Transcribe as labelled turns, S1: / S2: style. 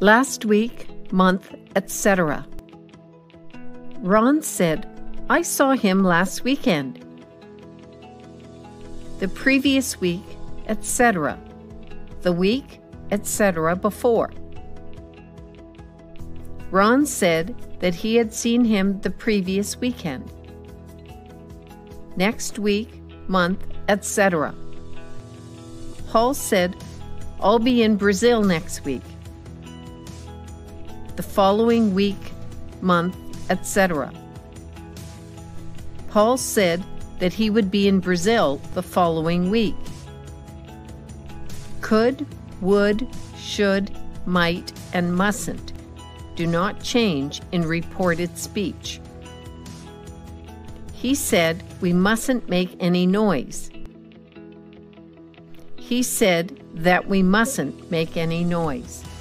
S1: last week, month, etc. Ron said, I saw him last weekend. The previous week, etc. The week, etc. before. Ron said that he had seen him the previous weekend. Next week, month, etc. Paul said, I'll be in Brazil next week. The following week, month, etc. Paul said that he would be in Brazil the following week. Could, would, should, might, and mustn't do not change in reported speech. He said we mustn't make any noise. He said that we mustn't make any noise.